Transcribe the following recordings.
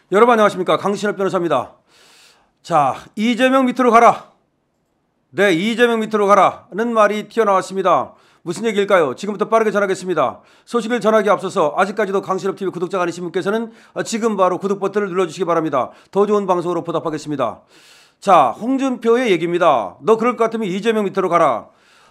여러분 안녕하십니까, 강신업 변호사입니다. 자, 이재명 밑으로 가라. 네, 이재명 밑으로 가라는 말이 튀어나왔습니다. 무슨 얘기일까요? 지금부터 빠르게 전하겠습니다. 소식을 전하기에 앞서서 아직까지도 강신업TV 구독자가 아니신 분께서는 지금 바로 구독 버튼을 눌러주시기 바랍니다. 더 좋은 방송으로 보답하겠습니다. 자, 홍준표의 얘기입니다. 너 그럴 것 같으면 이재명 밑으로 가라.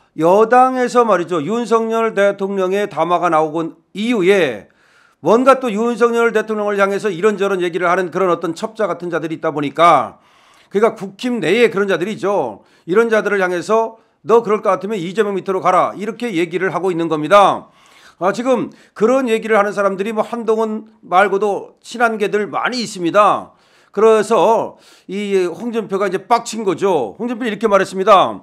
여당에서 말이죠, 윤석열 대통령의 담화가 나오고 이후에 뭔가 또 윤석열 대통령을 향해서 이런저런 얘기를 하는 그런 어떤 첩자 같은 자들이 있다 보니까, 그러니까 국힘 내에 그런 자들이죠. 이런 자들을 향해서 너 그럴 것 같으면 이재명 밑으로 가라, 이렇게 얘기를 하고 있는 겁니다. 지금 그런 얘기를 하는 사람들이 뭐 한동훈 말고도 친한 개들 많이 있습니다. 그래서 이 홍준표가 이제 빡친 거죠. 홍준표는 이렇게 말했습니다.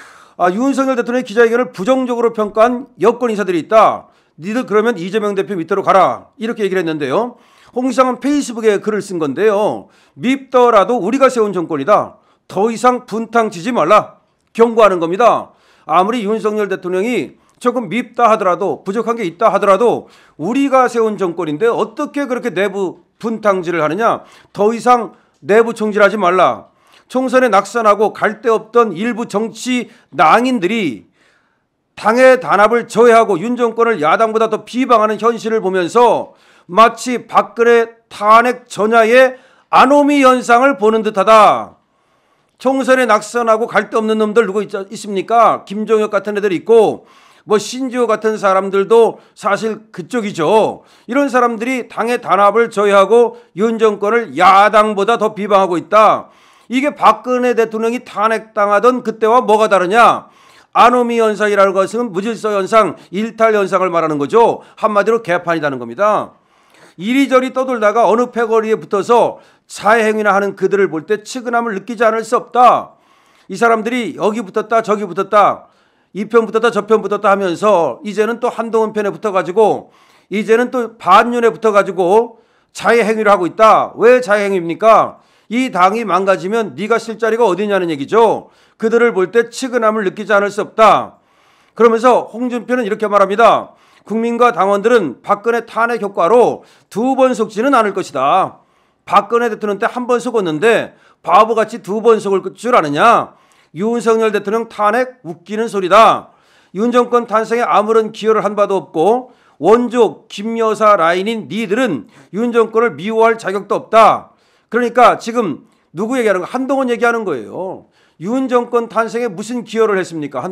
윤석열 대통령의 기자회견을 부정적으로 평가한 여권 인사들이 있다. 니들 그러면 이재명 대표 밑으로 가라, 이렇게 얘기를 했는데요. 홍 시장은 페이스북에 글을 쓴 건데요. 밉더라도 우리가 세운 정권이다. 더 이상 분탕치지 말라, 경고하는 겁니다. 아무리 윤석열 대통령이 조금 밉다 하더라도, 부족한 게 있다 하더라도 우리가 세운 정권인데 어떻게 그렇게 내부 분탕질을 하느냐. 더 이상 내부 총질하지 말라. 총선에 낙선하고 갈 데 없던 일부 정치 낭인들이 당의 단합을 저해하고 윤 정권을 야당보다 더 비방하는 현실을 보면서 마치 박근혜 탄핵 전야의 아노미 현상을 보는 듯하다. 총선에 낙선하고 갈 데 없는 놈들 누구 있습니까? 김종혁 같은 애들 있고, 뭐 신지호 같은 사람들도 사실 그쪽이죠. 이런 사람들이 당의 단합을 저해하고 윤 정권을 야당보다 더 비방하고 있다. 이게 박근혜 대통령이 탄핵당하던 그때와 뭐가 다르냐? 아노미 현상이라는 것은 무질서 현상, 일탈 현상을 말하는 거죠. 한마디로 개판이라는 겁니다. 이리저리 떠돌다가 어느 패거리에 붙어서 자해행위나 하는 그들을 볼 때 측은함을 느끼지 않을 수 없다. 이 사람들이 여기 붙었다 저기 붙었다, 이 편 붙었다 저 편 붙었다 하면서 이제는 또 한동훈 편에 붙어가지고, 이제는 또 반윤에 붙어가지고 자해행위를 하고 있다. 왜 자해행위입니까? 이 당이 망가지면 네가 쓸 자리가 어디냐는 얘기죠. 그들을 볼 때 측은함을 느끼지 않을 수 없다. 그러면서 홍준표는 이렇게 말합니다. 국민과 당원들은 박근혜 탄핵 효과로 두 번 속지는 않을 것이다. 박근혜 대통령 때 한 번 속았는데 바보같이 두 번 속을 줄 아느냐. 윤석열 대통령 탄핵 웃기는 소리다. 윤 정권 탄생에 아무런 기여를 한 바도 없고 원조 김 여사 라인인 니들은 윤 정권을 미워할 자격도 없다. 그러니까 지금 누구 얘기하는 거? 한동훈 얘기하는 거예요. 윤 정권 탄생에 무슨 기여를 했습니까?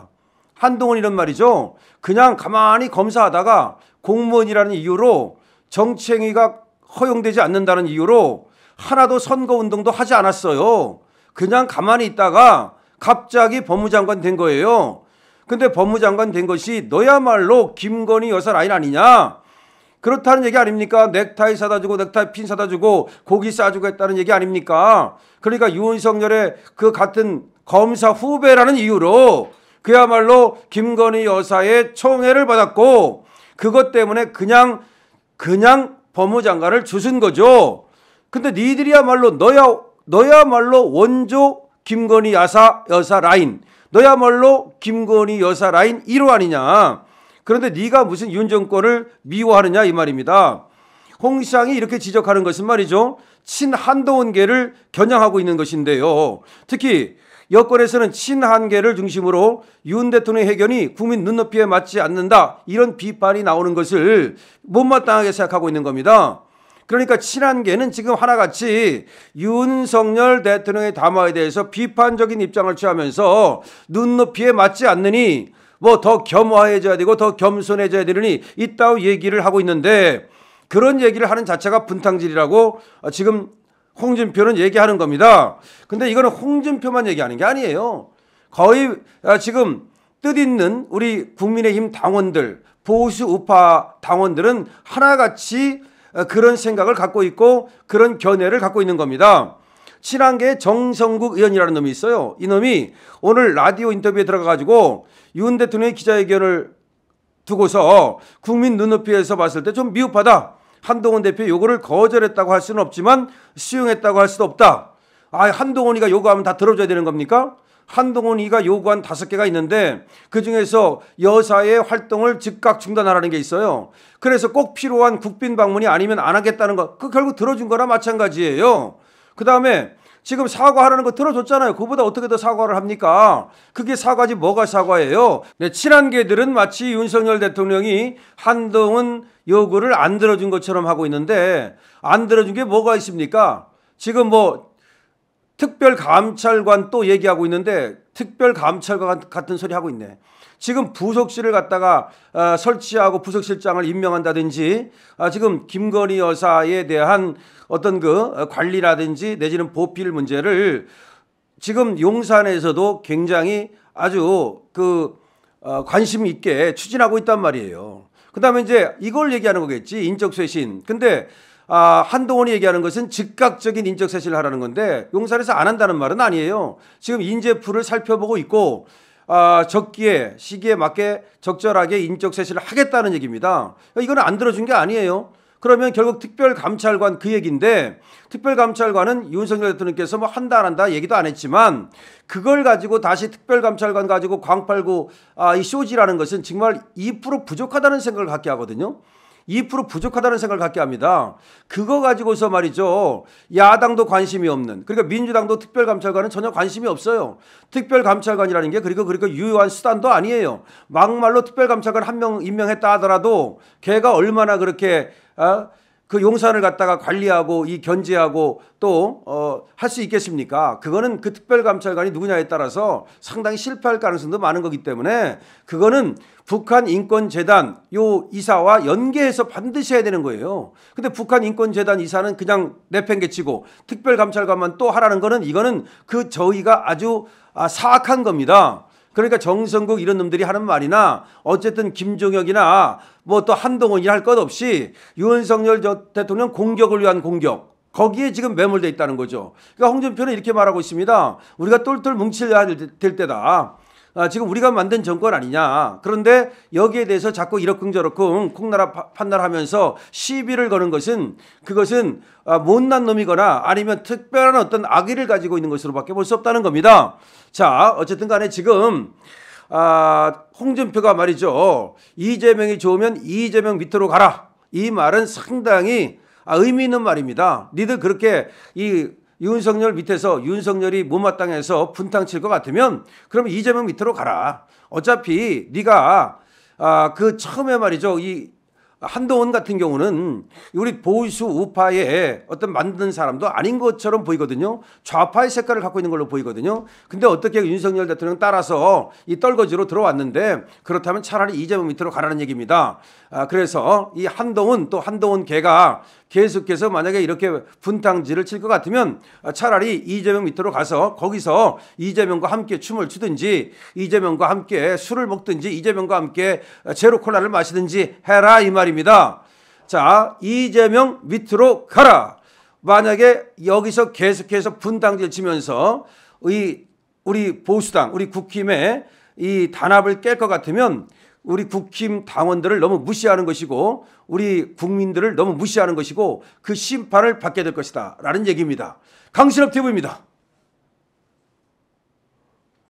한동훈이란 말이죠. 그냥 가만히 검사하다가 공무원이라는 이유로 정치행위가 허용되지 않는다는 이유로 하나도 선거운동도 하지 않았어요. 그냥 가만히 있다가 갑자기 법무장관 된 거예요. 근데 법무장관 된 것이 너야말로 김건희 여사 라인 아니냐? 그렇다는 얘기 아닙니까? 넥타이 사다 주고 넥타이 핀 사다 주고 고기 싸주고 했다는 얘기 아닙니까? 그러니까 윤석열의 그 같은 검사 후배라는 이유로 그야말로 김건희 여사의 총애를 받았고, 그것 때문에 그냥 법무장관을 주신 거죠. 근데 니들이야말로 너야말로 원조 김건희 여사 라인, 너야말로 김건희 여사 라인 1호 아니냐. 그런데 네가 무슨 윤 정권을 미워하느냐 이 말입니다. 홍 시장이 이렇게 지적하는 것은 말이죠, 친한동훈계를 겨냥하고 있는 것인데요. 특히 여권에서는 친한계를 중심으로 윤 대통령의 해견이 국민 눈높이에 맞지 않는다, 이런 비판이 나오는 것을 못마땅하게 생각하고 있는 겁니다. 그러니까 친한계는 지금 하나같이 윤석열 대통령의 담화에 대해서 비판적인 입장을 취하면서 눈높이에 맞지 않느니 뭐 더 겸허해져야 되고 더 겸손해져야 되느니 이따위 얘기를 하고 있는데, 그런 얘기를 하는 자체가 분탕질이라고 지금 홍준표는 얘기하는 겁니다. 근데 이거는 홍준표만 얘기하는 게 아니에요. 거의 지금 뜻있는 우리 국민의힘 당원들, 보수 우파 당원들은 하나같이 그런 생각을 갖고 있고 그런 견해를 갖고 있는 겁니다. 친한계의 정성국 의원이라는 놈이 있어요. 이놈이 오늘 라디오 인터뷰에 들어가가지고 윤 대통령의 기자회견을 두고서 국민 눈높이에서 봤을 때 좀 미흡하다. 한동훈 대표 요구를 거절했다고 할 수는 없지만 수용했다고 할 수도 없다. 한동훈이가 요구하면 다 들어줘야 되는 겁니까? 한동훈이가 요구한 5개가 있는데 그중에서 여사의 활동을 즉각 중단하라는 게 있어요. 그래서 꼭 필요한 국빈 방문이 아니면 안 하겠다는 거, 그 결국 들어준 거나 마찬가지예요. 그 다음에 지금 사과하라는 거 들어줬잖아요. 그보다 어떻게 더 사과를 합니까? 그게 사과지 뭐가 사과예요? 네, 친한 개들은 마치 윤석열 대통령이 한동훈 요구를 안 들어준 것처럼 하고 있는데 안 들어준 게 뭐가 있습니까? 지금 뭐 특별감찰관 또 얘기하고 있는데 특별감찰관 같은 소리 하고 있네. 지금 부속실을 갖다가 설치하고 부속실장을 임명한다든지 지금 김건희 여사에 대한 어떤 그 관리라든지 내지는 보필 문제를 지금 용산에서도 굉장히 아주 그 관심 있게 추진하고 있단 말이에요. 그 다음에 이제 이걸 얘기하는 거겠지. 인적쇄신. 근데 한동훈이 얘기하는 것은 즉각적인 인적쇄신을 하라는 건데 용산에서 안 한다는 말은 아니에요. 지금 인재풀을 살펴보고 있고 적기에 시기에 맞게 적절하게 인적쇄신을 하겠다는 얘기입니다. 이건 안 들어준 게 아니에요. 그러면 결국 특별감찰관 그 얘기인데 특별감찰관은 윤석열 대통령께서 뭐 한다 안 한다 얘기도 안 했지만 그걸 가지고 다시 특별감찰관 가지고 광팔구 이 쇼지라는 것은 정말 2% 부족하다는 생각을 갖게 하거든요. 2% 부족하다는 생각을 갖게 합니다. 그거 가지고서 말이죠. 야당도 관심이 없는, 그러니까 민주당도 특별감찰관은 전혀 관심이 없어요. 특별감찰관이라는 게 그리고 유효한 수단도 아니에요. 막말로 특별감찰관 한 명 임명했다 하더라도 걔가 얼마나 그렇게 그 용산을 갖다가 관리하고 이 견제하고 또 할 수 있겠습니까? 그거는 그 특별감찰관이 누구냐에 따라서 상당히 실패할 가능성도 많은 거기 때문에 그거는 북한인권재단 요 이사와 연계해서 반드시 해야 되는 거예요. 근데 북한인권재단 이사는 그냥 내팽개치고 특별감찰관만 또 하라는 거는 이거는 그 저희가 아주 사악한 겁니다. 그러니까 정성국 이런 놈들이 하는 말이나 어쨌든 김종혁이나 뭐 또 한동훈이 할 것 없이 윤석열 대통령 공격을 위한 공격, 거기에 지금 매몰되어 있다는 거죠. 그러니까 홍준표는 이렇게 말하고 있습니다. 우리가 똘똘 뭉쳐야 될 때다. 지금 우리가 만든 정권 아니냐. 그런데 여기에 대해서 자꾸 이러쿵저러쿵 콩나라 판단하면서 시비를 거는 것은 그것은 못난 놈이거나 아니면 특별한 어떤 악의를 가지고 있는 것으로밖에 볼 수 없다는 겁니다. 자, 어쨌든 간에 지금 홍준표가 말이죠. 이재명이 좋으면 이재명 밑으로 가라. 이 말은 상당히 의미 있는 말입니다. 니들 그렇게 이 윤석열 밑에서 윤석열이 못마땅해서 분탕 칠 것 같으면 그럼 이재명 밑으로 가라. 어차피 네가 그 처음에 말이죠. 이 한동훈 같은 경우는 우리 보수 우파의 어떤 만드는 사람도 아닌 것처럼 보이거든요. 좌파의 색깔을 갖고 있는 걸로 보이거든요. 근데 어떻게 윤석열 대통령 따라서 이 떨거지로 들어왔는데 그렇다면 차라리 이재명 밑으로 가라는 얘기입니다. 그래서 이 한동훈 또 한동훈 개가 계속해서 만약에 이렇게 분탕질을 칠 것 같으면 차라리 이재명 밑으로 가서 거기서 이재명과 함께 춤을 추든지 이재명과 함께 술을 먹든지 이재명과 함께 제로 콜라를 마시든지 해라 이 말입니다. 자, 이재명 밑으로 가라. 만약에 여기서 계속해서 분탕질 치면서 우리 보수당, 우리 국힘의 이 단합을 깰 것 같으면 우리 국힘 당원들을 너무 무시하는 것이고 우리 국민들을 너무 무시하는 것이고 그 심판을 받게 될 것이다 라는 얘기입니다. 강신업 TV입니다.